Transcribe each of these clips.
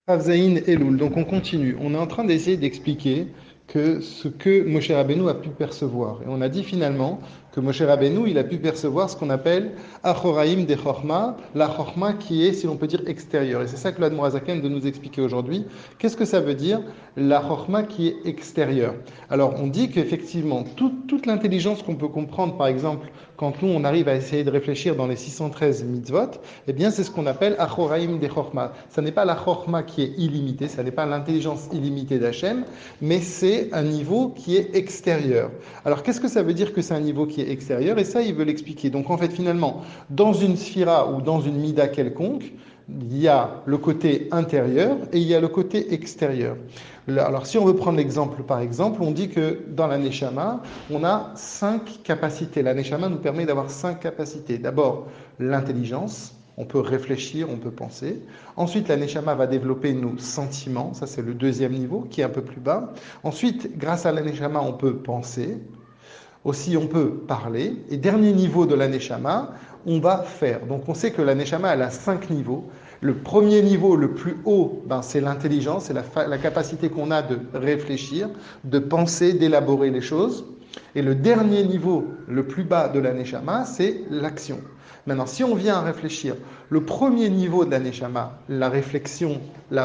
Avzaïn Elul. Donc on continue. On est en train d'essayer d'expliquer que ce que Moshe Rabbeinu a pu percevoir. Et on a dit finalement que Moshe Rabbeinu, il a pu percevoir ce qu'on appelle Achoraim de Chorma, la Chorma qui est, si l'on peut dire, extérieure. Et c'est ça que l'Admor Hazaken de nous expliquer aujourd'hui. Qu'est-ce que ça veut dire, la Chorma qui est extérieure? Alors on dit qu'effectivement, toute l'intelligence qu'on peut comprendre, par exemple, quand nous on arrive à essayer de réfléchir dans les 613 mitzvot, eh bien c'est ce qu'on appelle Achoraim de Chorma. Ça n'est pas la Chorma qui est illimitée, ça n'est pas l'intelligence illimitée d'Hachem, mais c'est un niveau qui est extérieur. Alors qu'est-ce que ça veut dire que c'est un niveau qui est extérieur? Et ça, il veut l'expliquer. Donc en fait, finalement, dans une sphira ou dans une mida quelconque, il y a le côté intérieur et il y a le côté extérieur. Alors si on veut prendre l'exemple par exemple, on dit que dans la Neshama, on a 5 capacités. La Neshama nous permet d'avoir 5 capacités. D'abord, l'intelligence. On peut réfléchir, on peut penser. Ensuite, la Neshama va développer nos sentiments. Ça, c'est le deuxième niveau, qui est un peu plus bas. Ensuite, grâce à la Neshama, on peut penser. Aussi, on peut parler. Et dernier niveau de la Neshama, on va faire. Donc, on sait que la Neshama, elle a 5 niveaux. Le premier niveau, le plus haut, c'est l'intelligence, c'est la capacité qu'on a de réfléchir, de penser, d'élaborer les choses. Et le dernier niveau, le plus bas de la Neshama, c'est l'action. Maintenant, si on vient à réfléchir, le premier niveau de la Neshama, la réflexion,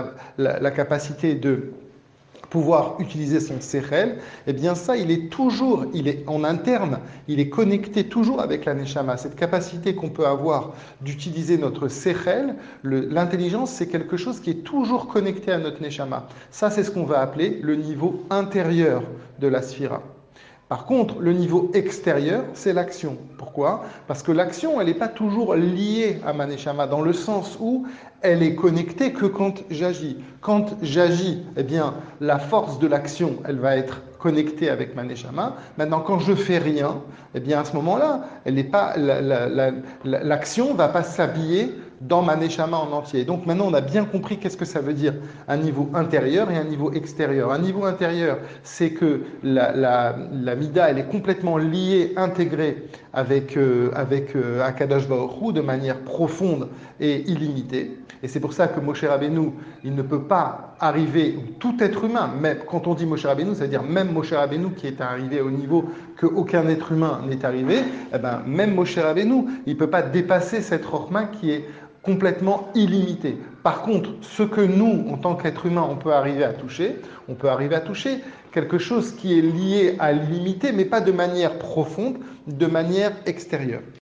la capacité de pouvoir utiliser son sechel, eh bien ça, il est en interne, il est connecté toujours avec la neshama. Cette capacité qu'on peut avoir d'utiliser notre sechel, l'intelligence, c'est quelque chose qui est toujours connecté à notre neshama. Ça, c'est ce qu'on va appeler le niveau intérieur de la sphira. Par contre, le niveau extérieur, c'est l'action. Pourquoi? Parce que l'action, elle n'est pas toujours liée à ma neshama, dans le sens où elle est connectée que quand j'agis. Quand j'agis, eh bien, la force de l'action, elle va être connectée avec ma neshama. Maintenant, quand je fais rien, eh bien, à ce moment-là, elle n'est pas, l'action ne va pas s'habiller dans ma neshama en entier. Donc maintenant, on a bien compris qu'est-ce que ça veut dire un niveau intérieur et un niveau extérieur. Un niveau intérieur, c'est que la mida, elle est complètement liée, intégrée avec Akadosh Baruch Hu de manière profonde et illimitée. Et c'est pour ça que Moshe Rabbeinu, il ne peut pas arriver, tout être humain, même quand on dit Moshe Rabbeinu, c'est-à-dire même Moshe Rabbeinu qui est arrivé au niveau qu'aucun être humain n'est arrivé, eh ben, même Moshe Rabbeinu, il ne peut pas dépasser cette Chorma qui est complètement illimité. Par contre, ce que nous, en tant qu'être humain, on peut arriver à toucher, on peut arriver à toucher quelque chose qui est lié à l'illimité, mais pas de manière profonde, de manière extérieure.